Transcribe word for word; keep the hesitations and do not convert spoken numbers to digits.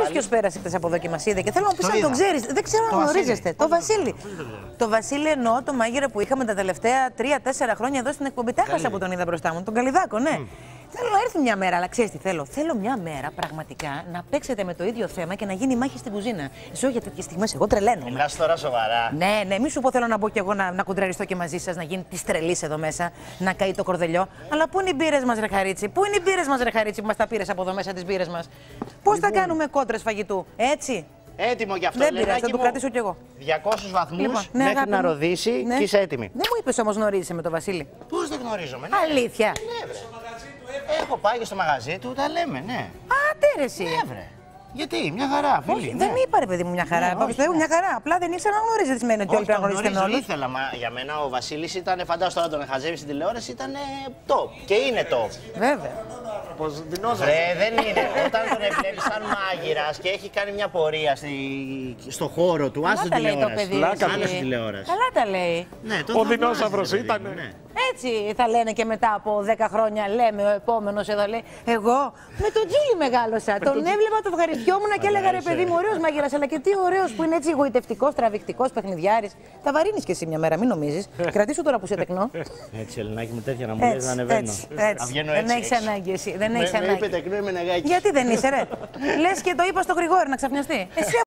ποιο πέρασε χτες από δοκιμασία και θέλω να πει αν τον ξέρει. Δεν ξέρω αν γνωρίζεστε. Το Βασίλη. Το Βασίλη εννοώ το μάγειρα που είχαμε τα τελευταία τρία τέσσερα χρόνια εδώ στην εκπομπή. Τα έχασα που τον είδα μπροστά μου. Τον Καλιδάκο, ναι. Θέλω να έρθει μια μέρα, αλλά ξέρεις τι θέλω. Θέλω μια μέρα πραγματικά να παίξετε με το ίδιο θέμα και να γίνει μάχη στην κουζίνα. Ζω για τέτοιες στιγμές, εγώ τρελαίνομαι. Μιλάς τώρα σοβαρά. Ναι, ναι, μη σου πω θέλω να μπω κι εγώ να, να κουντραριστώ και μαζί σας, να γίνει τη τρελή εδώ μέσα, να καεί το κορδελιό. Αλλά πού είναι οι μπύρες μας, ρε Χαρίτσι, πού είναι οι μπύρες μας, ρε Χαρίτσι, που μας τα πήρες από εδώ μέσα τις μπύρες μας. Πώς λοιπόν θα κάνουμε κόντρες φαγητού, έτσι. Έτοιμο γι' αυτό. Δεν πειράζει, θα το κρατήσω κι εγώ. διακόσιους βαθμούς λοιπόν, ναι, μέχρι αγάπη, να ροδίσει ναι. Και είσαι έτοιμη. Δεν μου είπες όμως γνωρίζεσαι με τον Βασίλη. Πώς δεν γνωρίζομαι, ναι. Αλήθεια. Ναι, βρε. Έχω πάει και στο μαγαζί του, τα λέμε, ναι. Α, τέρεση. Ναι, βρε. Γιατί, μια χαρά, φίλοι. Όχι, ναι. Δεν είπα ρε παιδί μου μια χαρά. Ναι, όχι, Θεού, μια χαρά. Απλά δεν ήξερα να γνωρίζετε τι σημαίνει ότι όλοι πρέπει να γνωρίζετε όλοι. Ήθελα, μα για μένα ο Βασίλης ήταν, φαντάζομαι τώρα τον χαζεύει στην τηλεόραση, ήταν top. Και είναι top. Βέβαια. Πως δεινόσαστε. Ρε, δεν είναι. Όταν τον βλέπεις σαν μάγειρας και έχει κάνει μια πορεία στη... στο χώρο του, άσε την τηλεόραση. Άσε την τηλεόραση. Καλά τα λέει. Ναι, ο δεινόσαυρος ήταν. Ναι. Έτσι θα λένε και μετά από δέκα χρόνια, λέμε ο επόμενος εδώ λέει. Εγώ με τον Τζίλι μεγάλωσα. Τον έβλεπα, το ευχαριστιόμουν και έλεγα ρε παιδί μου, ωραίος μάγειρας, αλλά και τι ωραίος που είναι έτσι εγωιτευτικός, τραβηχτικός, παιχνιδιάρης. Θα βαρύνεις κι εσύ μια μέρα, μην νομίζεις. Κρατήσου τώρα που είσαι τεκνό. Έτσι, Ελληνάκι μου, τέτοια να μου λες να ανεβαίνω. Δεν έχεις ανάγκη εσύ. Δεν έχεις ανάγκη. Με είπε τεκνό, είμαι νεγάκι. Γιατί δεν είσαι, ρε. Λες και το είπα στο Γρηγόρη να ξαφνιαστεί. Εσύ